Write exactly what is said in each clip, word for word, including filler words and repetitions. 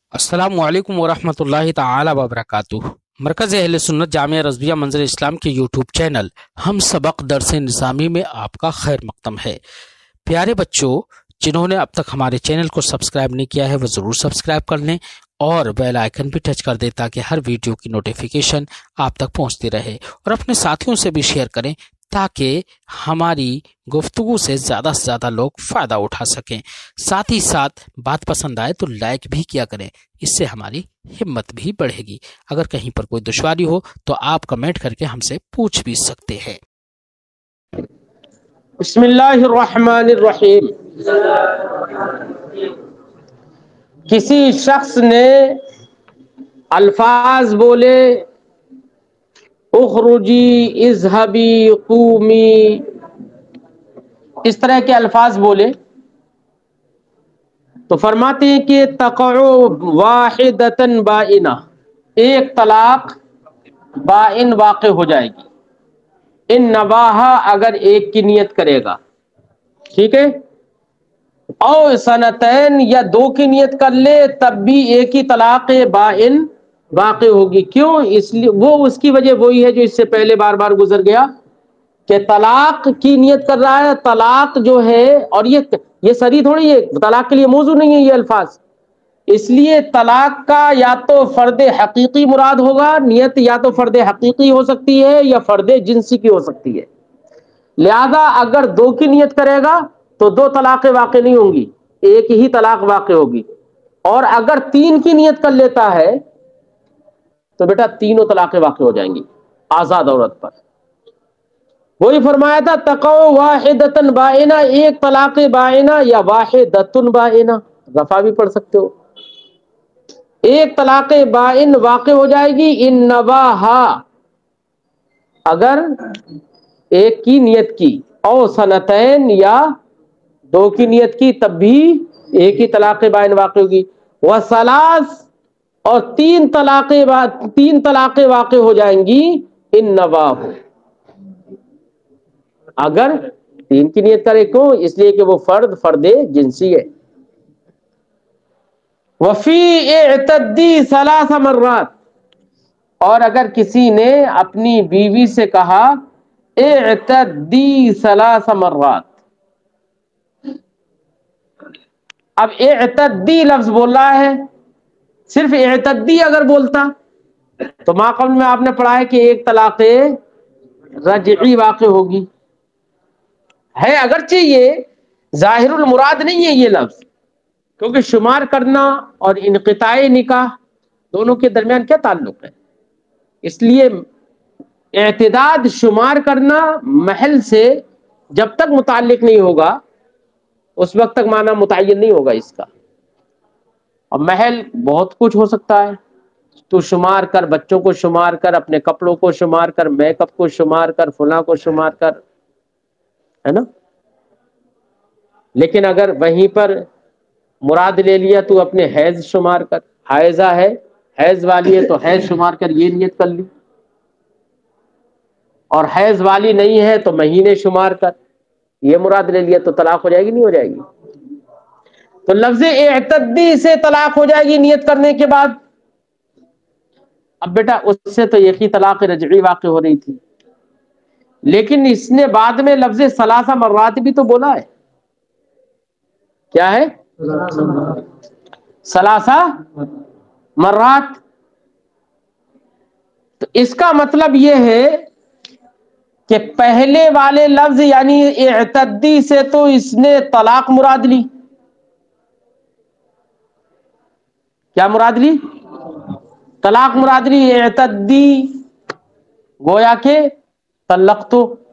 السلام علیکم ورحمۃ اللہ تعالی وبرکاتہ۔ مرکز اہل سنت جامعہ رضویہ منظر اسلام کے یوٹیوب چینل ہم سبق درس نظامی میں آپ کا خیر مقدم ہے۔ پیارے بچوں، جنہوں نے اب تک ہمارے چینل کو سبسکرائب نہیں کیا ہے وہ ضرور سبسکرائب کر لیں اور بیل آئیکن بھی ٹچ کر دیں تاکہ ہر ویڈیو کی نوٹیفیکیشن آپ تک پہنچتی رہے، اور اپنے ساتھیوں سے بھی شیئر کریں تاکہ ہماری گفتگو سے زیادہ سے زیادہ لوگ فائدہ اٹھا سکیں۔ ساتھ ہی ساتھ بات پسند آئے تو لائک بھی کیا کریں، اس سے ہماری ہمت بھی بڑھے گی۔ اگر کہیں پر کوئی دشواری ہو تو آپ کمنٹ کر کے ہم سے پوچھ بھی سکتے ہیں۔ بسم اللہ الرحمن الرحیم۔ کسی شخص نے الفاظ بولے اخرجی، اذهبی، قومی، اس طرح کے الفاظ بولے تو فرماتے ہیں کہ تقع واحدۃ بائنہ، ایک طلاق بائن واقع ہو جائے گی، ان نواہا، اگر ایک کی نیت کرے گا، ٹھیک ہے، او سنتین، یا دو کی نیت کر لے تب بھی ایک ہی طلاق بائن واقع ہوگی۔ کیوں؟ اس لیے وہ اس کی وجہ وہی ہے جو اس سے پہلے بار بار گزر گیا کہ طلاق کی نیت کر رہا ہے۔ طلاق جو ہے، اور یہ یہ صریح تھوڑی ہے، طلاق کے لیے موضوع نہیں ہے یہ الفاظ، اس لیے طلاق کا یا تو فرد حقیقی مراد ہوگا، نیت یا تو فرد حقیقی ہو سکتی ہے یا فرد جنسی کی ہو سکتی ہے، لہذا اگر دو کی نیت کرے گا تو دو طلاقیں واقع نہیں ہوں گی، ایک ہی طلاق واقع ہوگی، اور اگر تین کی نیت کر لیتا ہے تو بیٹا تینوں طلاقیں واقع ہو جائیں گی آزاد عورت پر۔ وہی فرمایا تھا تقع واحدۃ بائنہ، ایک طلاق بائنہ یا واحدۃ بائنہ، رفع بھی پڑھ سکتے ہو، ایک طلاق بائن واقع ہو جائے گی ان نواہا، اگر ایک کی نیت کی، او سنتین، یا دو کی نیت کی تب بھی ایک ہی طلاق بائن واقع ہوگی، وثلاث، اور تین طلاقیں تین طلاقیں واقع ہو جائیں گی ان نواہ، اگر تین کی نیت کرے۔ کیوں؟ اس لیے کہ وہ فرد فرد جنسی ہے۔ وفی اعتدی ثلاث مرات، اور اگر کسی نے اپنی بیوی سے کہا اعتدی ثلاث مرات، اب اعتدی لفظ بول رہا ہے، صرف اعتدی اگر بولتا تو ما قبل میں آپ نے پڑھا ہے کہ ایک طلاق رجعی واقع ہوگی، ہے اگرچہ یہ ظاہر المراد نہیں ہے یہ لفظ، کیونکہ شمار کرنا اور انقطاع نکاح دونوں کے درمیان کیا تعلق ہے، اس لیے اعتداد شمار کرنا محل سے جب تک متعلق نہیں ہوگا اس وقت تک معنی متعین نہیں ہوگا اس کا، اور محل بہت کچھ ہو سکتا ہے، تو شمار کر، بچوں کو شمار کر، اپنے کپڑوں کو شمار کر، میک اپ کو شمار کر، فلاں کو شمار کر، ہے نا۔ لیکن اگر وہیں پر مراد لے لیا تو اپنے حیض شمار کر، حائضہ ہے، حیض والی ہے تو حیض شمار کر، یہ نیت کر لی، اور حیض والی نہیں ہے تو مہینے شمار کر، یہ مراد لے لیا، تو طلاق ہو جائے گی نہیں ہو جائے گی؟ تو لفظ اعتدی سے طلاق ہو جائے گی نیت کرنے کے بعد۔ اب بیٹا اس سے تو ایک ہی طلاق رجعی واقع ہو رہی تھی، لیکن اس نے بعد میں لفظ ثلاثہ مرات بھی تو بولا ہے، کیا ہے؟ ثلاثہ مرات، تو اس کا مطلب یہ ہے کہ پہلے والے لفظ یعنی اعتدی سے تو اس نے طلاق مراد لی، کیا مراد لی؟ طلاق مراد لی، اعتدی گویا کہ طلقت،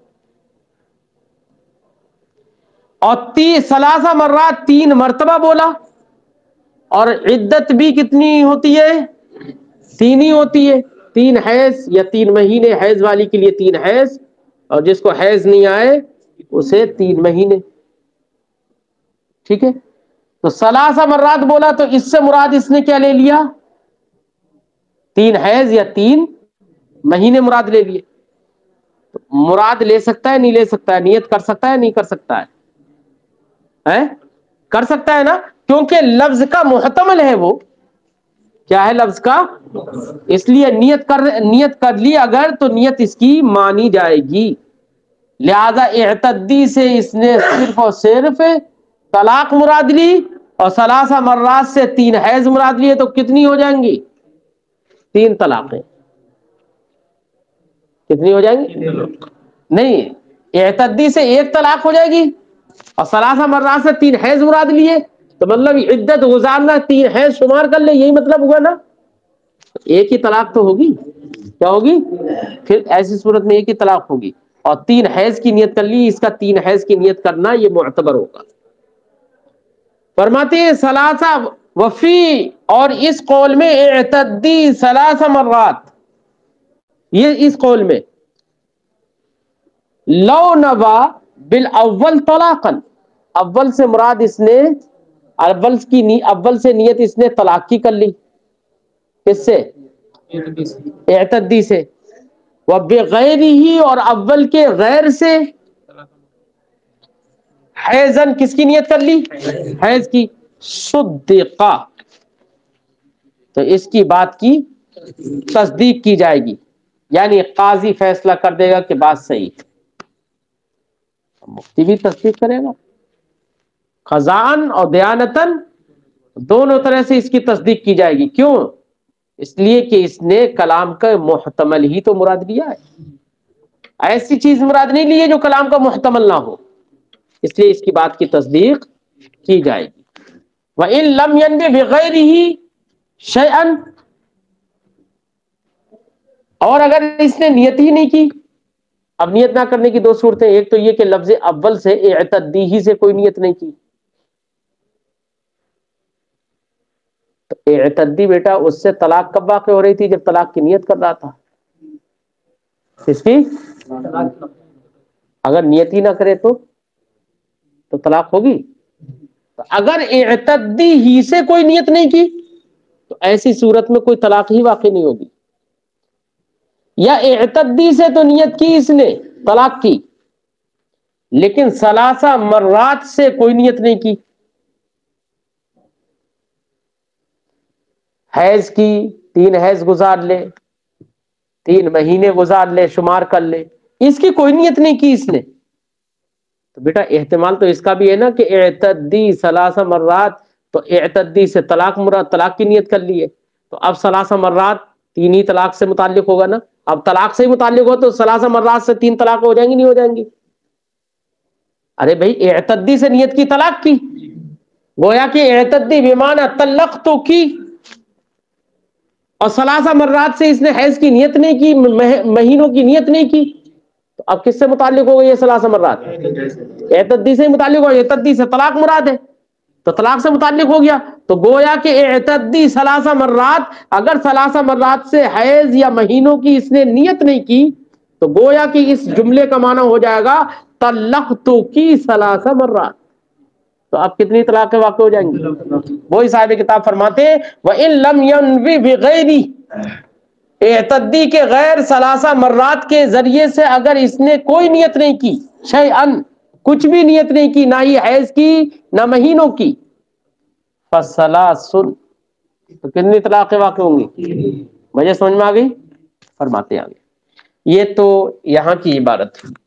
اور تی ثلاثہ مرات تین مرتبہ بولا، اور عدت بھی کتنی ہوتی ہے؟ تین ہی ہوتی ہے، تین حیض یا تین مہینے، حیض والی کے لیے تین حیض، اور جس کو حیض نہیں آئے اسے تین مہینے، ٹھیک ہے۔ تو ثلاثہ مرات بولا تو اس سے مراد اس نے کیا لے لیا؟ تین حیض یا تین مہینے مراد لے لیے۔ مراد لے سکتا ہے نہیں لے سکتا ہے؟ نیت کر سکتا ہے نہیں کر سکتا ہے؟ کر سکتا ہے نا، کیونکہ لفظ کا محتمل ہے وہ، کیا ہے لفظ کا، اس لیے نیت کر نیت کر لی اگر تو نیت اس کی مانی جائے گی. لہذا اعتدی سے اس نے صرف اور صرف طلاق مراد لی، اور ثلاثہ مرات سے تین حیض مراد لیے، تو کتنی ہو جائیں گی؟ تین طلاقیں. کتنی ہو جائیں گی؟ نہیں، اعتدی سے ایک طلاق ہو جائے گی، اور ثلاثہ مرات سے تین حیض مراد لیے، تو مطلب عدت گزارنا تین حیض شمار کر لے، یہی مطلب ہوا نا. ایک ہی طلاق تو ہوگی. کیا ہوگی؟ پھر ایسی صورت میں ایک ہی طلاق ہوگی، اور تین حیض کی نیت کر لی، اس کا تین حیض کی نیت کرنا یہ معتبر ہوگا. فرماتے ہیں ثلاثہ وفی، اور اس قول میں اعتدی ثلاثہ مرات، یہ اس قول میں لو نوا بالاول طلاقا، اول سے مراد اس نے اول کی نی اول سے نیت اس نے طلاق کی کر لی. کس سے؟ اعتدی سے. وبغیرہ، اور اول کے غیر سے حیضن، کس کی نیت کر لی؟ حیض کی. صدقہ، تو اس کی بات کی تصدیق کی جائے گی، یعنی قاضی فیصلہ کر دے گا کہ بات صحیح ہے، مفتی بھی تصدیق کرے گا، خزان اور دیانتن دونوں طرح سے اس کی تصدیق کی جائے گی. کیوں؟ اس لیے کہ اس نے کلام کا محتمل ہی تو مراد لیا ہے، ایسی چیز مراد نہیں لی ہے جو کلام کا محتمل نہ ہو، اس لیے اس کی بات کی تصدیق کی جائے گی. وَإِن لَمْ يَنْوِ بِغَيْرِهِ شَيْئًا، اور اگر اس نے نیت ہی نہیں کی. اب نیت نہ کرنے کی دو صورتیں، ایک تو یہ کہ لفظ اول سے اعتدی ہی سے کوئی نیت نہیں کی، تو اعتدی بیٹا اس سے طلاق کب واقع ہو رہی تھی؟ جب طلاق کی نیت کر رہا تھا. اس کی اگر نیت ہی نہ کرے تو تو طلاق ہوگی. تو اگر اعتدی ہی سے کوئی نیت نہیں کی تو ایسی صورت میں کوئی طلاق ہی واقع نہیں ہوگی. یا اعتدی سے تو نیت کی اس نے طلاق کی، لیکن ثلاثہ مرات سے کوئی نیت نہیں کی. حیض کی، تین حیض گزار لے، تین مہینے گزار لے، شمار کر لے، اس کی کوئی نیت نہیں کی اس نے، تو بیٹا احتمال تو اس کا بھی ہے نا کہ اعتدی ثلاثہ مرات، تو اعتدی سے طلاق مراد طلاق کی نیت کر لی ہے، تو اب ثلاثہ مرات تین ہی طلاق سے متعلق ہوگا نا. اب طلاق سے ہی متعلق ہو تو ثلاثہ مرات سے تین طلاق ہو جائیں گی نہیں ہو جائیں گی؟ ارے بھائی اعتدی سے نیت کی طلاق کی، گویا کہ اعتدی بمعنی طلقت کی، اور ثلاثہ مرات سے اس نے حیض کی نیت نہیں کی، مہینوں کی نیت نہیں کی، تو اب کس سے متعلق ہو گئی یہ ثلاثہ مرات؟ اعتدی سے ہی متعلق ہو. اعتدی سے طلاق مراد ہے تو طلاق سے متعلق ہو گیا. تو گویا کہ اعتدی ثلاثہ مرات، اگر ثلاثہ مرات سے حیض یا مہینوں کی اس نے نیت نہیں کی تو گویا کہ اس جملے کا معنی ہو جائے گا طلقت کی ثلاثہ مرات. تو اب کتنی طلاقیں واقع ہو جائیں گی؟ وہی صاحب کتاب فرماتے ہیں وَإِن لَمْ يَنْوِ بِغَيْرِ، اعتدی کے غیر ثلاثہ مرات کے ذریعے سے اگر اس نے کوئی نیت نہیں کی، شیئن کچھ بھی نیت نہیں کی، نہ ہی حیض کی نہ مہینوں کی، فَثَلَاثٌ، تو کتنی طلاقیں واقع ہوں گی؟ مجھے سمجھ میں آ گئی؟ فرماتے ہیں آگے. یہ تو یہاں کی عبارت ہے.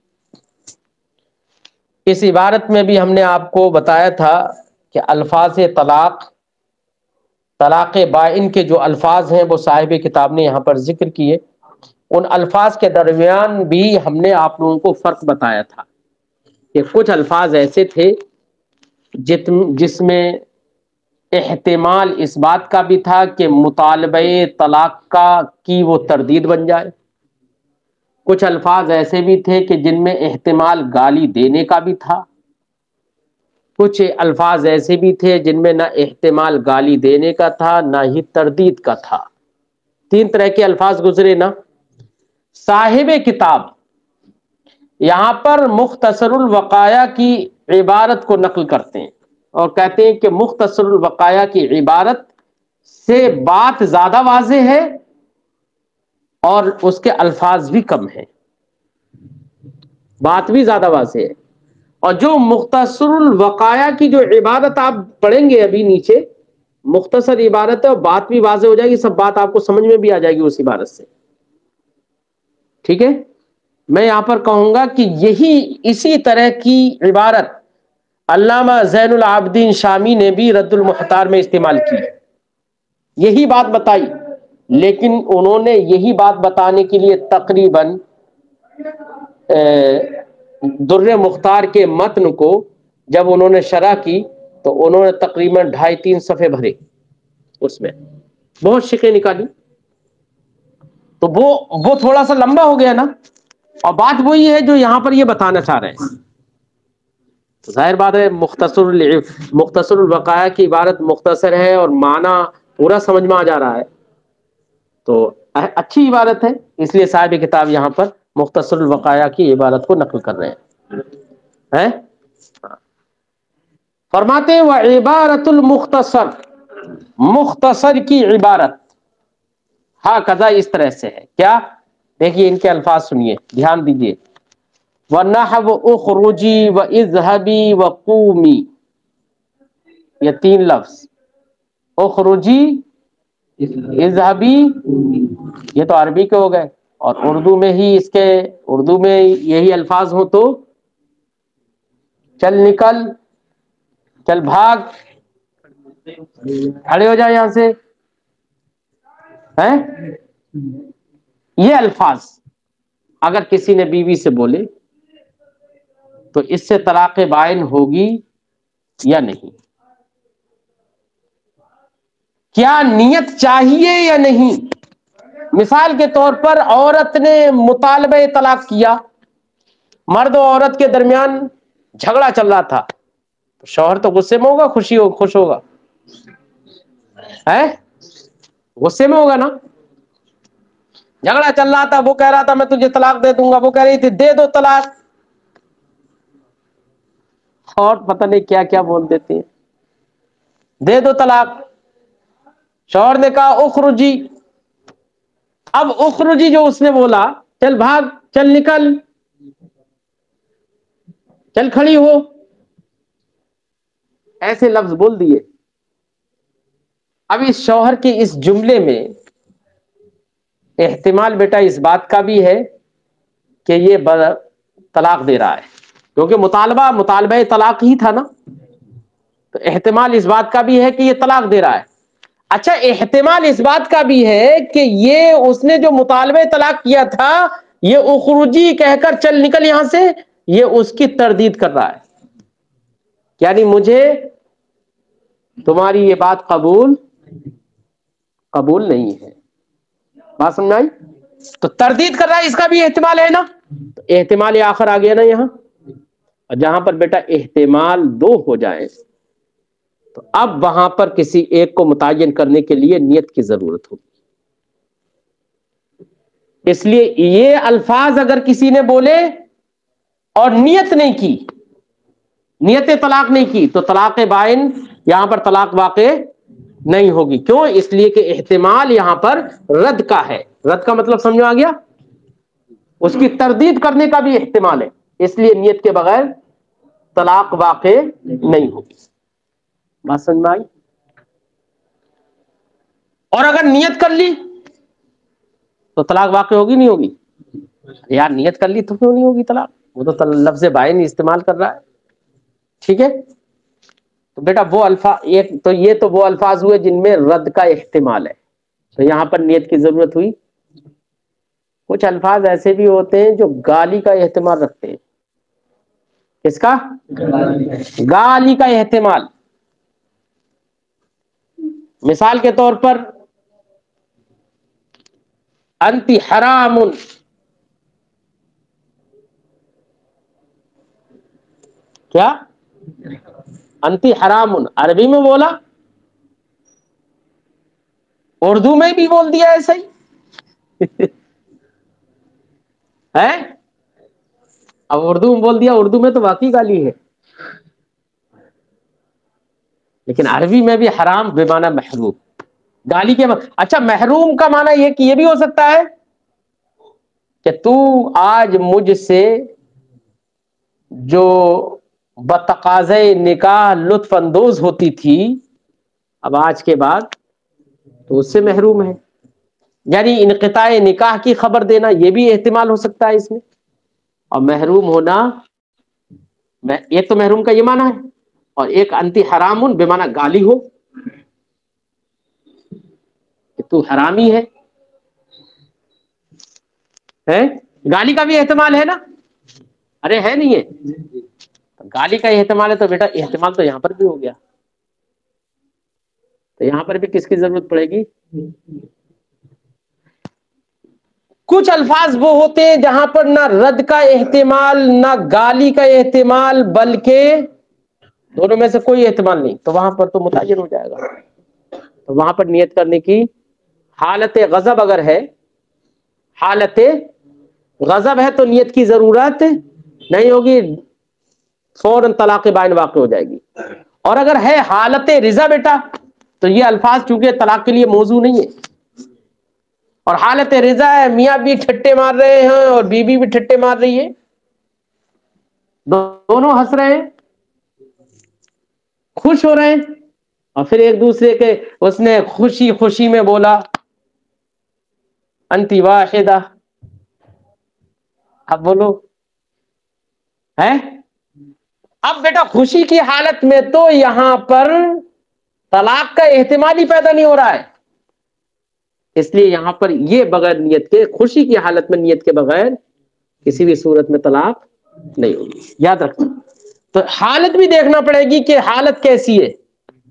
اس عبارت میں بھی ہم نے آپ کو بتایا تھا کہ الفاظ طلاق، طلاق بائن کے جو الفاظ ہیں وہ صاحب کتاب نے یہاں پر ذکر کیے. ان الفاظ کے درمیان بھی ہم نے آپ لوگوں کو فرق بتایا تھا کہ کچھ الفاظ ایسے تھے جس میں احتمال اس بات کا بھی تھا کہ مطالبہ طلاق کا کی وہ تردید بن جائے، کچھ الفاظ ایسے بھی تھے کہ جن میں احتمال گالی دینے کا بھی تھا، کچھ الفاظ ایسے بھی تھے جن میں نہ احتمال گالی دینے کا تھا نہ ہی تردید کا تھا. تین طرح کے الفاظ گزرے نا. صاحب کتاب یہاں پر مختصر الوقایہ کی عبارت کو نقل کرتے ہیں اور کہتے ہیں کہ مختصر الوقایہ کی عبارت سے بات زیادہ واضح ہے اور اس کے الفاظ بھی کم ہیں، بات بھی زیادہ واضح ہے. اور جو مختصر الوقایہ کی جو عبارت آپ پڑھیں گے ابھی نیچے مختصر عبارت ہے اور بات بھی واضح ہو جائے گی، سب بات آپ کو سمجھ میں بھی آ جائے گی اس عبارت سے. ٹھیک ہے. میں یہاں پر کہوں گا کہ یہی اسی طرح کی عبارت علامہ زین العابدین شامی نے بھی رد المختار میں استعمال کی، یہی بات بتائی، لیکن انہوں نے یہی بات بتانے کے لیے تقریباً در مختار کے متن کو جب انہوں نے شرح کی تو انہوں نے تقریباً ڈھائی تین صفحے بھرے، اس میں بہت شقیں نکالی. تو وہ وہ تھوڑا سا لمبا ہو گیا نا، اور بات وہی ہے جو یہاں پر یہ بتانا چاہ رہے ہیں. ظاہر بات ہے مختصر مختصر البقایا کی عبارت مختصر ہے اور معنی پورا سمجھ میں آ جا رہا ہے، تو اچھی عبارت ہے، اس لیے صاحب کتاب یہاں پر مختصر البقایا کی عبارت کو نقل کر رہے ہیں. فرماتے ہیں وعبارت المختصر، مختصر کی عبارت ہاں قضا اس طرح سے ہے. کیا؟ دیکھیے ان کے الفاظ سنیے، دھیان دیجیے. وَنَحْوُ اُخْرُجِي وَإِذْهَبِي وَقُومِي، یہ تین لفظ، اخرجی، اذهبی، یہ تو عربی کے ہو گئے، اور اردو میں ہی اس کے اردو میں یہی الفاظ ہوں تو چل نکل، چل بھاگ، کھڑے ہو جائے یہاں سے، ہیں یہ الفاظ اگر کسی نے بیوی سے بولے تو اس سے طلاق بائن ہوگی یا نہیں؟ کیا نیت چاہیے یا نہیں؟ مثال کے طور پر عورت نے مطالبہ طلاق کیا، مرد و عورت کے درمیان جھگڑا چل رہا تھا، شوہر تو غصے میں ہوگا خوشی ہو خوش ہوگا؟ ہے غصے میں ہوگا نا. جھگڑا چل رہا تھا، وہ کہہ رہا تھا میں تجھے طلاق دے دوں گا، وہ کہہ رہی تھی دے دو طلاق، اور پتہ نہیں کیا کیا بول دیتے ہیں، دے دو طلاق. شوہر نے کہا اخرجی، اب اخرجی جو اس نے بولا چل بھاگ، چل نکل، چل کھڑی ہو، ایسے لفظ بول دیے. اب اس شوہر کے اس جملے میں احتمال بیٹا اس بات کا بھی ہے کہ یہ طلاق دے رہا ہے، کیونکہ مطالبہ مطالبہ طلاق ہی تھا نا، تو احتمال اس بات کا بھی ہے کہ یہ طلاق دے رہا ہے. اچھا احتمال اس بات کا بھی ہے کہ یہ اس نے جو مطالبہ طلاق کیا تھا، یہ اخرجی کہہ کر چل نکل یہاں سے، یہ اس کی تردید کر رہا ہے، یعنی مجھے تمہاری یہ بات قبول قبول نہیں ہے. بات سمجھ آئی؟ تو تردید کر رہا ہے، اس کا بھی احتمال ہے نا، تو احتمال آخر آ گیا نا یہاں. اور جہاں پر بیٹا احتمال دو ہو جائے تو اب وہاں پر کسی ایک کو متعین کرنے کے لیے نیت کی ضرورت ہوگی. اس لیے یہ الفاظ اگر کسی نے بولے اور نیت نہیں کی، نیت طلاق نہیں کی، تو طلاق بائن یہاں پر طلاق واقع نہیں ہوگی. کیوں؟ اس لیے کہ احتمال یہاں پر رد کا ہے. رد کا مطلب سمجھ آ گیا؟ اس کی تردید کرنے کا بھی احتمال ہے، اس لیے نیت کے بغیر طلاق واقع نہیں ہوگی. بات سمجھ میں آئی؟ اور اگر نیت کر لی تو طلاق واقع ہوگی نہیں ہوگی؟ یار نیت کر لی تو کیوں نہیں ہوگی طلاق؟ وہ تو لفظ بائن استعمال کر رہا ہے. ٹھیک ہے. تو بیٹا وہ الفاظ ایک تو یہ تو وہ الفاظ ہوئے جن میں رد کا احتمال ہے، تو یہاں پر نیت کی ضرورت ہوئی. کچھ الفاظ ایسے بھی ہوتے ہیں جو گالی کا احتمال رکھتے ہیں. کس کا؟ گالی کا احتمال. مثال کے طور پر انتی حرام، کیا؟ انتی حرام، عربی میں بولا، اردو میں بھی بول دیا ایسا ہی ہے. اب اردو میں بول دیا، اردو میں تو واقعی گالی ہے، لیکن عربی میں بھی حرام بے معنی محروم، گالی کے معنی. اچھا محروم کا معنی یہ کہ یہ بھی ہو سکتا ہے کہ تو آج مجھ سے جو بتقاضے نکاح لطف اندوز ہوتی تھی اب آج کے بعد تو اس سے محروم ہے. یعنی انقطاع نکاح کی خبر دینا یہ بھی احتمال ہو سکتا ہے اس میں. اور محروم ہونا، ایک تو محروم کا یہ معنی ہے، اور ایک انتی حرام بے معنی گالی ہو کہ تو حرامی ہے. ہے گالی کا بھی احتمال ہے نا؟ ارے ہے نہیں ہے؟ گالی کا احتمال ہے تو بیٹا احتمال تو یہاں پر بھی ہو گیا. تو یہاں پر بھی کس کی ضرورت پڑے گی؟ کچھ الفاظ وہ ہوتے ہیں جہاں پر نہ رد کا احتمال نہ گالی کا احتمال، بلکہ دونوں میں سے کوئی احتمال نہیں، تو وہاں پر تو متعین ہو جائے گا. تو وہاں پر نیت کرنے کی حالت غضب اگر ہے، حالت غضب ہے تو نیت کی ضرورت نہیں ہوگی، فوراً طلاق بائن واقع ہو جائے گی. اور اگر ہے حالت رضا بیٹا تو یہ الفاظ چونکہ طلاق کے لیے موضوع نہیں ہے، اور حالت رضا ہے میاں بھی ٹھٹے مار رہے ہیں اور بیوی بھی ٹھٹے مار رہی ہے، دونوں ہنس رہے ہیں، خوش ہو رہے ہیں، اور پھر ایک دوسرے کے اس نے خوشی خوشی میں بولا انتی واحدہ. اب بولو ہے؟ اب بیٹا خوشی کی حالت میں تو یہاں پر طلاق کا احتمال ہی پیدا نہیں ہو رہا ہے، اس لیے یہاں پر یہ بغیر نیت کے، خوشی کی حالت میں نیت کے بغیر کسی بھی صورت میں طلاق نہیں ہوگی. یاد رکھنا. تو حالت بھی دیکھنا پڑے گی کہ حالت کیسی ہے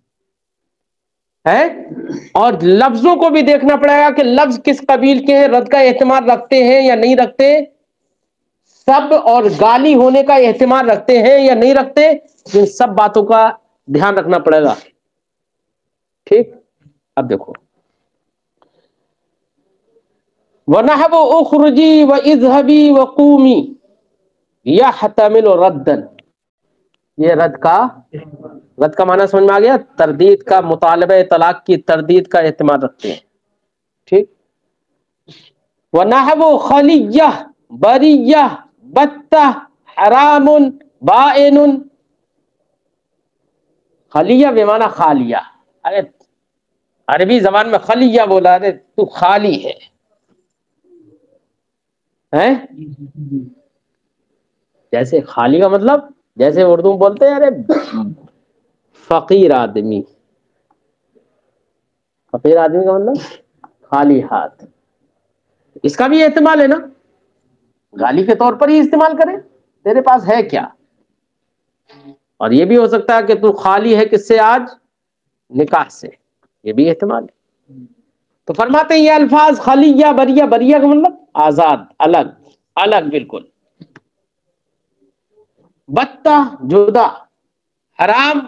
ہے اور لفظوں کو بھی دیکھنا پڑے گا کہ لفظ کس قبیل کے ہیں، رد کا احتمال رکھتے ہیں یا نہیں رکھتے، سب اور گالی ہونے کا احتمال رکھتے ہیں یا نہیں رکھتے. ان سب باتوں کا دھیان رکھنا پڑے گا. ٹھیک. اب دیکھو وَنَحْوُ اُخْرُجِي وَإِذْهَبِي وَقُومِي يَحْتَمِلُ رَدًّا. یہ رد کا رد کا معنی سمجھ میں آ گیا؟ تردید کا، مطالبہ طلاق کی تردید کا احتمال رکھتے ہیں. ٹھیک. وَنَحْوُ خَلِيَّةٍ بَرِيَّةٍ بَتَّةٍ حَرَامٌ بَائِنٌ. خلیہ بے معنی خالیہ. ارے عربی زبان میں خلیہ بولا، ارے تو خالی ہے ہیں؟ جیسے خالی کا مطلب جیسے اردو میں بولتے ہیں ارے فقیر آدمی. فقیر آدمی کا مطلب خالی ہاتھ. اس کا بھی احتمال ہے نا، گالی کے طور پر ہی استعمال کرے، تیرے پاس ہے کیا. اور یہ بھی ہو سکتا ہے کہ تو خالی ہے کس سے؟ آج نکاح سے. یہ بھی احتمال ہے. تو فرماتے ہیں یہ الفاظ خلیہ بریہ، بریہ کا مطلب آزاد، الگ الگ بالکل. بتہ جدا، حرام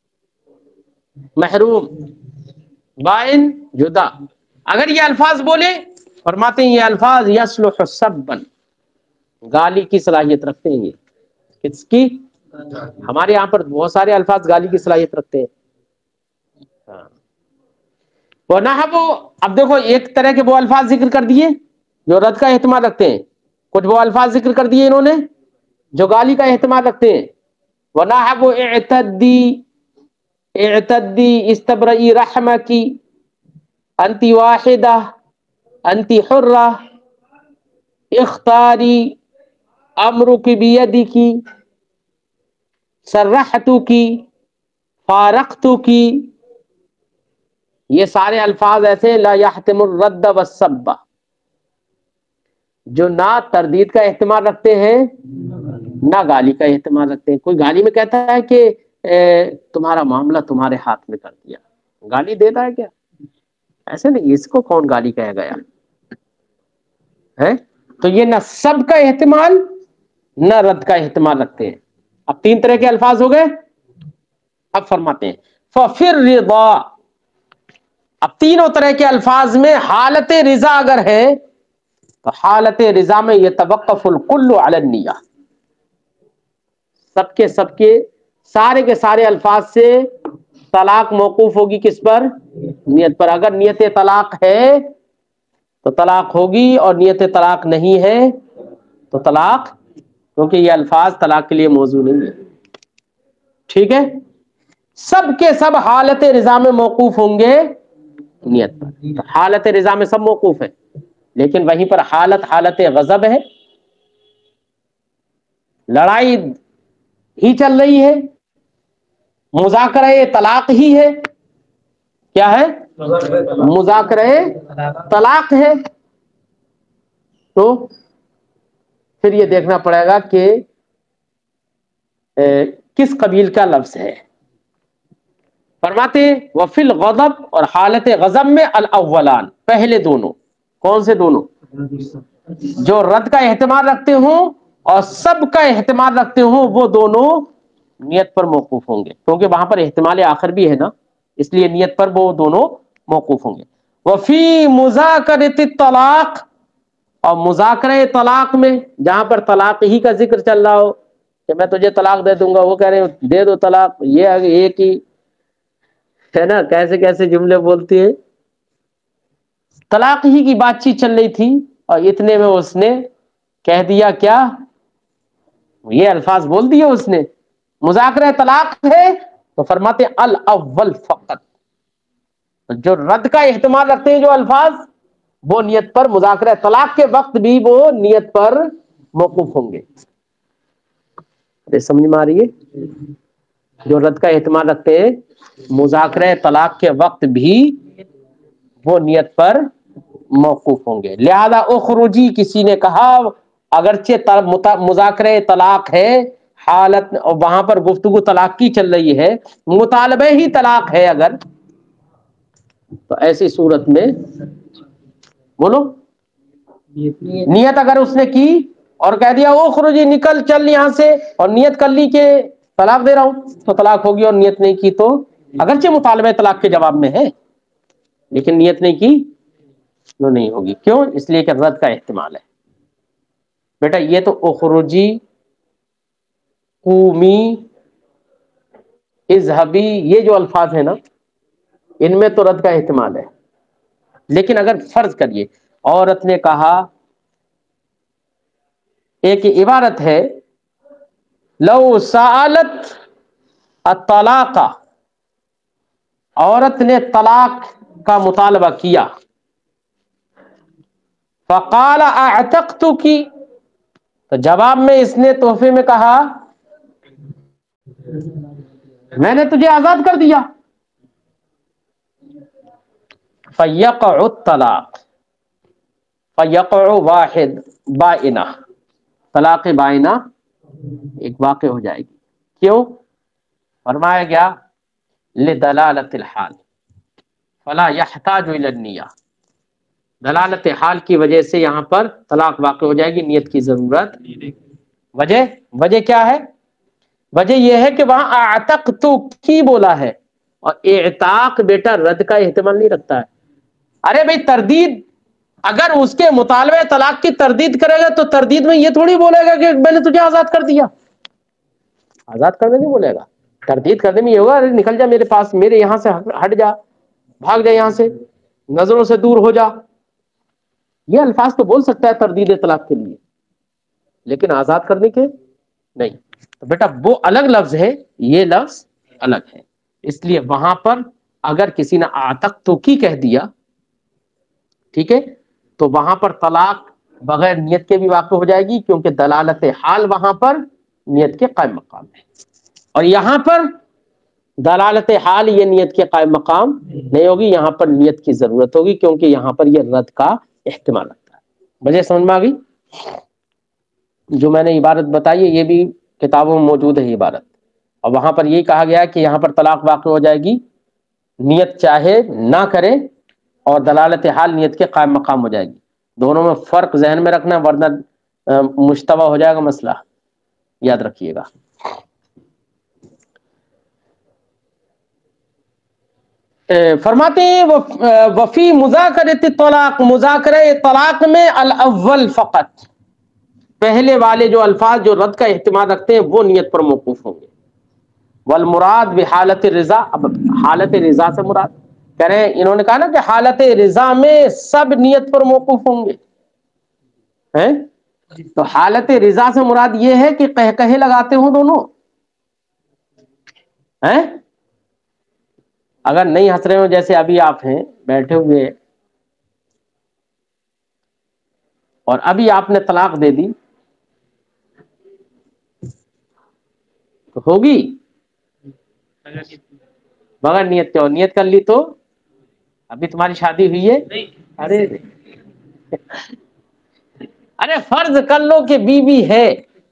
محروم، بائن جدا. اگر یہ الفاظ بولے فرماتے ہیں یہ الفاظ یصلح سبا، گالی کی صلاحیت رکھتے ہیں. یہ کس کی؟ ہمارے یہاں پر بہت سارے الفاظ گالی کی صلاحیت رکھتے ہیں. وَنَحْوُ، اب دیکھو ایک طرح کے وہ الفاظ ذکر کر دیے جو رد کا احتمال رکھتے ہیں، کچھ وہ الفاظ ذکر کر دیے انہوں نے جو گالی کا احتمال رکھتے ہیں. وَنَحْوُ اعْتَدِّي اعْتَدِّي اسْتَبْرَئِي رَحْمَكِ انتی واحدہ انتی حرہ اختاری امرک بیدک سرحتک فارقتک. یہ سارے الفاظ ایسے لا یحتم الرد والسب، جو نہ تردید کا احتمال رکھتے ہیں نہ گالی کا احتمال رکھتے ہیں. کوئی گالی میں کہتا ہے کہ تمہارا معاملہ تمہارے ہاتھ میں کر دیا، گالی دیتا ہے کیا؟ ایسے نہیں. اس کو کون گالی کہہ گیا ہے؟ تو یہ نہ سب کا احتمال نہ رد کا احتمال رکھتے ہیں. اب تین طرح کے الفاظ ہو گئے. اب فرماتے ہیں فَفِرْ رِضَا. اب تینوں طرح کے الفاظ میں حالت رضا اگر ہے تو حالت رضا میں یتوقف الکل علی النیہ. سب کے سب کے سارے کے سارے الفاظ سے طلاق موقوف ہوگی کس پر؟ نیت پر. اگر نیت طلاق ہے تو طلاق ہوگی، اور نیت طلاق نہیں ہے تو طلاق، کیونکہ یہ الفاظ طلاق کے لیے موضوع نہیں ہے. ٹھیک ہے. سب کے سب حالت رضا میں موقوف ہوں گے نیت پر. حالت رضا میں سب موقوف ہے، لیکن وہیں پر حالت حالت غضب ہے، لڑائی ہی چل رہی ہے، مذاکرہ طلاق ہی ہے. کیا ہے؟ مذاکرہ طلاق ہے. تو پھر یہ دیکھنا پڑے گا کہ کس قبیل کا لفظ ہے. فرماتے وفی الغضب، اور حالت غضب میں الاولان، پہلے دونوں. کون سے دونوں؟ جو رد کا احتمال رکھتے ہوں اور سب کا احتمال رکھتے ہوں، وہ دونوں نیت پر موقوف ہوں گے، کیونکہ وہاں پر احتمال آخر بھی ہے نا، اس لیے نیت پر وہ دونوں موقوف ہوں گے. وفی مذاکرۃ الطلاق، اور مذاکرہ طلاق میں جہاں پر طلاق ہی کا ذکر چل رہا ہو کہ میں تجھے طلاق دے دوں گا، وہ کہہ رہے ہیں دے دو طلاق، یہ ایک ہی ہے نا، کیسے کیسے جملے بولتی ہے. طلاق ہی کی بات چیت چل رہی تھی اور اتنے میں اس نے کہہ دیا کیا، یہ الفاظ بول دیے اس نے. مذاکرہ طلاق ہے تو فرماتے الاول فقط، جو رد کا احتمال رکھتے ہیں جو الفاظ، وہ نیت پر مذاکرہ طلاق کے وقت بھی وہ نیت پر موقوف ہوں گے. سمجھ میں آ رہی ہے؟ جو رد کا احتمال رکھتے ہیں مذاکرہ طلاق کے وقت بھی وہ نیت پر موقوف ہوں گے. لہذا اخرجی، کسی نے کہا اگرچہ مذاکرہ طلاق ہے، حالت وہاں پر گفتگو طلاق کی چل رہی ہے، مطالبہ ہی طلاق ہے، اگر تو ایسی صورت میں بولو نیت اگر اس نے کی اور کہہ دیا اخرجی، نکل چل یہاں سے، اور نیت کر لی کہ طلاق دے رہا ہوں، تو طلاق ہوگی. اور نیت نہیں کی تو اگرچہ مطالبہ طلاق کے جواب میں ہے لیکن نیت نہیں کی وہ نہیں ہوگی. کیوں؟ اس لیے کہ رد کا احتمال ہے. بیٹا یہ تو اخرجی، قومی، اذهبی، یہ جو الفاظ ہیں نا، ان میں تو رد کا احتمال ہے. لیکن اگر فرض کریے عورت نے کہا، ایک عبارت ہے لو سالت الطلاق، عورت نے طلاق کا مطالبہ کیا، فقال اعتقتک، تو جواب میں اس نے تحفے میں کہا میں نے تجھے آزاد کر دیا. فیقع الطلاق، فیقع واحد بائنہ، طلاق بائنہ ایک واقع ہو جائے گی. کیوں؟ فرمایا گیا لدلالت الحال فلا يحتاج الى النیہ، دلالت حال کی وجہ سے یہاں پر طلاق واقع ہو جائے گی، نیت کی ضرورت. وجہ وجہ کیا ہے؟ وجہ یہ ہے کہ وہاں اعتقت کی بولا ہے، اور اعتاق بیٹا رد کا احتمال نہیں رکھتا ہے. ارے بھائی تردید، اگر اس کے مطالبہ طلاق کی تردید کرے گا تو تردید میں یہ تھوڑی بولے گا کہ میں نے تجھے آزاد کر دیا. آزاد کرنے نہیں بولے گا، تردید کرنے میں یہ ہوگا ارے نکل جا میرے پاس، میرے یہاں سے ہٹ جا، بھاگ جا یہاں سے، نظروں سے دور ہو جا. یہ الفاظ تو بول سکتا ہے تردید طلاق کے لیے، لیکن آزاد کرنے کے نہیں. تو بیٹا وہ الگ لفظ ہے، یہ لفظ الگ ہے. اس لیے وہاں پر اگر کسی نے اعتقت تو کی کہہ دیا، ٹھیک ہے، تو وہاں پر طلاق بغیر نیت کے بھی واقع ہو جائے گی، کیونکہ دلالت حال وہاں پر نیت کے قائم مقام ہے. اور یہاں پر دلالت حال یہ نیت کے قائم مقام نہیں ہوگی، یہاں پر نیت کی ضرورت ہوگی، کیونکہ یہاں پر یہ رد کا احتمال رکھتا ہے. مجھے سمجھ میں آ گئی؟ جو میں نے عبارت بتائی ہے یہ بھی کتابوں میں موجود ہے عبارت، اور وہاں پر یہی کہا گیا کہ یہاں پر طلاق واقع ہو جائے گی، نیت چاہے نہ کرے، اور دلالت حال نیت کے قائم مقام ہو جائے گی. دونوں میں فرق ذہن میں رکھنا، ورنہ مشتبہ ہو جائے گا مسئلہ، یاد رکھیے گا. فرماتے ہیں وفی مذاکرۃ الطلاق، مذاکرہ طلاق میں الاول فقط، پہلے والے جو الفاظ جو رد کا احتمال رکھتے ہیں وہ نیت پر موقوف ہوں گے. والمراد بحالت رضا، اب حالت رضا سے مراد کہہ رہے ہیں، انہوں نے کہا نا کہ حالت رضا میں سب نیت پر موقوف ہوں گے، ہیں تو حالت رضا سے مراد یہ ہے کہ قہقہے لگاتے ہوں دونوں، ہیں اگر نہیں ہنس رہے ہو جیسے ابھی آپ ہیں بیٹھے ہوئے اور ابھی آپ نے طلاق دے دی تو ہوگی بغیر نیت کے، اور نیت کر لی تو ابھی تمہاری شادی ہوئی ہے؟ ارے ارے فرض کر لو کہ بیوی ہے،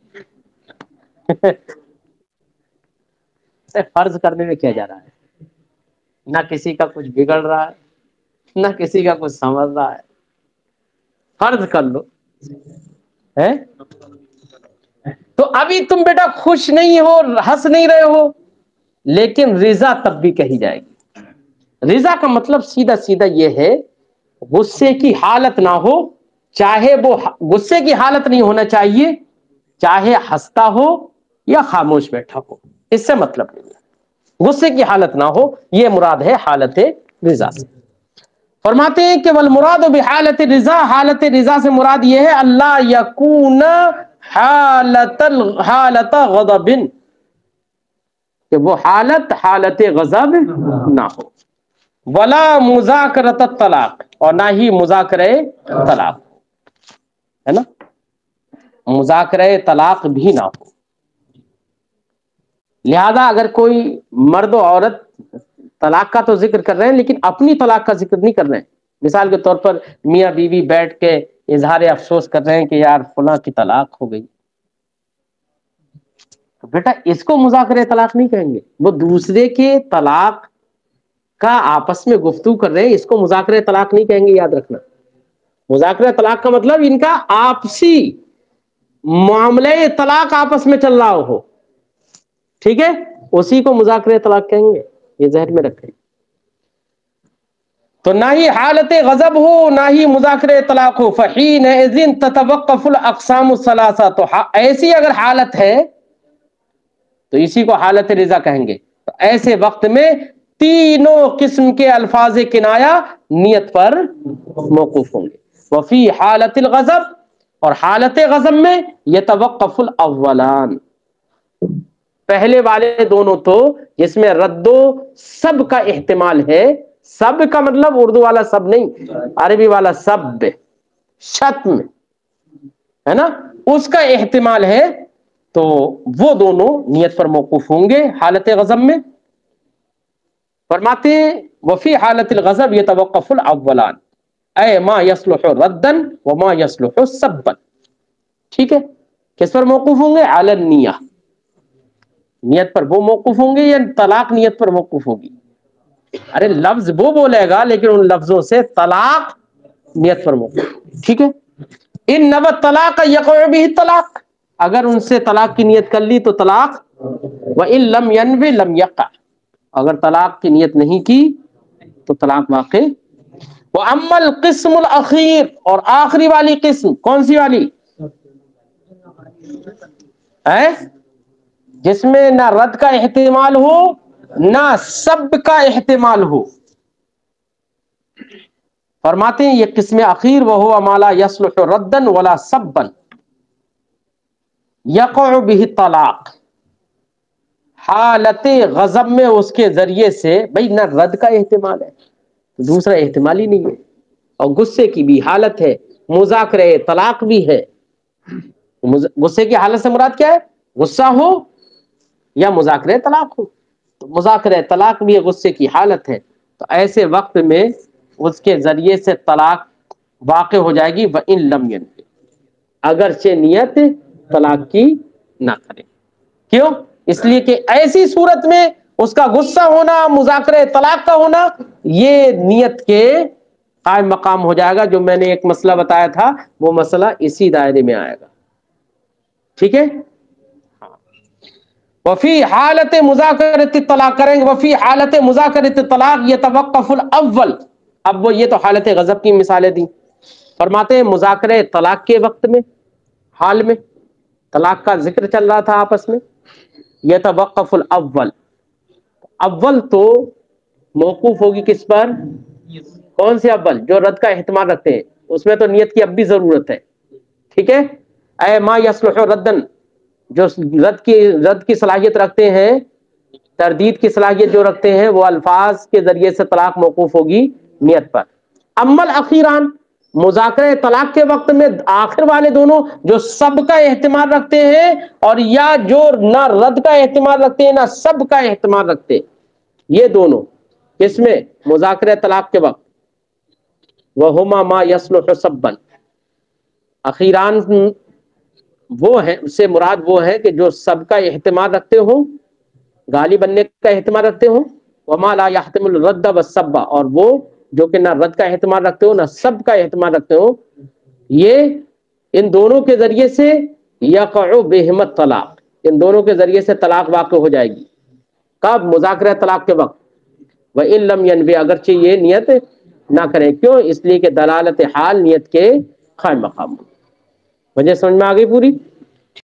فرض کرنے میں کیا جا رہا ہے؟ نہ کسی کا کچھ بگڑ رہا ہے نہ کسی کا کچھ سمجھ رہا ہے، فرض کر لو ہے تو ابھی تم بیٹا خوش نہیں ہو، ہنس نہیں رہے ہو، لیکن رضا تب بھی کہی جائے گی۔ رضا کا مطلب سیدھا سیدھا یہ ہے غصے کی حالت نہ ہو، چاہے وہ غصے کی حالت نہیں ہونا چاہیے، چاہے ہنستا ہو یا خاموش بیٹھا ہو، اس سے مطلب نہیں ہے، غصے کی حالت نہ ہو، یہ مراد ہے حالت رضا سے۔ فرماتے ہیں کہ والمراد بحالت رضا، حالت رضا سے مراد یہ ہے اللہ یکون حالت حالت غضب، کہ وہ حالت حالت غضب نہ ہو، ولا مذاکرۃ الطلاق، اور نہ ہی مذاکرہ طلاق، ہے نا، مذاکرہ طلاق بھی نہ ہو۔ لہذا اگر کوئی مرد و عورت طلاق کا تو ذکر کر رہے ہیں لیکن اپنی طلاق کا ذکر نہیں کر رہے ہیں، مثال کے طور پر میاں بیوی بیٹھ کے اظہار افسوس کر رہے ہیں کہ یار فلاں کی طلاق ہو گئی، تو بیٹا اس کو مذاکرہ طلاق نہیں کہیں گے، وہ دوسرے کے طلاق کا آپس میں گفتگو کر رہے ہیں، اس کو مذاکرہ طلاق نہیں کہیں گے، یاد رکھنا۔ مذاکرہ طلاق کا مطلب ان کا آپسی معاملہ طلاق آپس میں چل رہا ہو، ٹھیک ہے، اسی کو مذاکرہ طلاق کہیں گے، یہ ذہن میں رکھیں۔ تو نہ ہی حالت غضب ہو نہ ہی مذاکرہ طلاق ہو، فحینئذ تتوقف الاقسام الثلاثہ، تو ایسی اگر حالت ہے تو اسی کو حالت رضا کہیں گے، تو ایسے وقت میں تینوں قسم کے الفاظ کنایہ نیت پر موقوف ہوں گے۔ وفی حالت الغضب، اور حالت غضب میں یتوقف الاولان، پہلے والے دونوں تو جس میں رد و سب کا احتمال ہے، سب کا مطلب اردو والا سب نہیں، عربی والا سب، شتم ہے نا، اس کا احتمال ہے، تو وہ دونوں نیت پر موقوف ہوں گے حالت غضب میں۔ فرماتے ہیں وفی حالت الغضب یتوقف الاولان اے ما یصلح ردا وما یصلح سبا، ٹھیک ہے، کس پر موقوف ہوں گے؟ علی النیہ، نیت پر وہ موقوف ہوں گے یا طلاق نیت پر موقوف ہوگی؟ ارے لفظ وہ بولے گا لیکن ان لفظوں سے طلاق نیت پر موقوف، ٹھیک ہے۔ ان نوى الطلاق یقع به الطلاق، اگر ان سے طلاق کی نیت کر لی تو طلاق، وان لم ينوي لم يقع، اگر طلاق کی نیت نہیں کی تو طلاق واقع۔ واما القسم الاخیر، اور آخری والی قسم کون سی والی ہے؟ جس میں نہ رد کا احتمال ہو نہ سب کا احتمال ہو۔ فرماتے ہیں یہ قسم اخیر وہو ما لا یصلح ردا ولا سبا یقع به الطلاق، حالت غضب میں اس کے ذریعے سے بھئی نہ رد کا احتمال ہے، دوسرا احتمال ہی نہیں ہے، اور غصے کی بھی حالت ہے، مذاکرہ طلاق بھی ہے۔ غصے کی حالت سے مراد کیا ہے؟ غصہ ہو یا مذاکرہ طلاق ہو، تو مذاکرہ طلاق بھی غصے کی حالت ہے، تو ایسے وقت میں اس کے ذریعے سے طلاق واقع ہو جائے گی، وَإِن لَمْ يَنْوِ، اگرچہ نیت طلاق کی نہ کرے۔ کیوں؟ اس لیے کہ ایسی صورت میں اس کا غصہ ہونا، مذاکرہ طلاق کا ہونا، یہ نیت کے قائم مقام ہو جائے گا، جو میں نے ایک مسئلہ بتایا تھا وہ مسئلہ اسی دائرے میں آئے گا، ٹھیک ہے۔ وفی حالت مذاکرۃ طلاق کریں گے، وفی حالت مذاکرۃ طلاق یتوقف الاول، اب وہ یہ تو حالت غضب کی مثالیں دی، فرماتے ہیں مذاکرہ طلاق کے وقت میں، حال میں طلاق کا ذکر چل رہا تھا آپس میں، یتوقف الاول، اول تو موقوف ہوگی کس پر؟ کون سے اول؟ جو رد کا احتمال رکھتے ہیں، اس میں تو نیت کی اب بھی ضرورت ہے، ٹھیک ہے۔ اے ما یصلح ردا، جو رد کی رد کی صلاحیت رکھتے ہیں، تردید کی صلاحیت جو رکھتے ہیں وہ الفاظ کے ذریعے سے طلاق موقوف ہوگی نیت پر۔ اما الاخیران، مذاکرہ طلاق کے وقت میں آخر والے دونوں جو سب کا احتمال رکھتے ہیں اور یا جو نہ رد کا احتمال رکھتے ہیں نہ سب کا احتمال رکھتے ہیں، یہ دونوں اس میں مذاکرہ طلاق کے وقت وہما ما یصلح سبا، اخیران وہ ہیں، اس سے مراد وہ ہے کہ جو سب کا احتمال رکھتے ہوں، گالی بننے کا احتمال رکھتے ہوں، وما لا يحتمل الرد والسب، اور وہ جو کہ نہ رد کا احتمال رکھتے ہو نہ سب کا احتمال رکھتے ہو، یہ ان دونوں کے ذریعے سے یقع بہم الطلاق، ان دونوں کے ذریعے سے طلاق واقع ہو جائے گی۔ کب؟ مذاکرہ طلاق کے وقت۔ وَإِن لَمْ يَنْوِ، اگرچہ یہ نیت نہ کریں، کیوں؟ اس لیے کہ دلالت حال نیت کے قائم مقام۔ وجہ سمجھ میں آ گئی پوری؟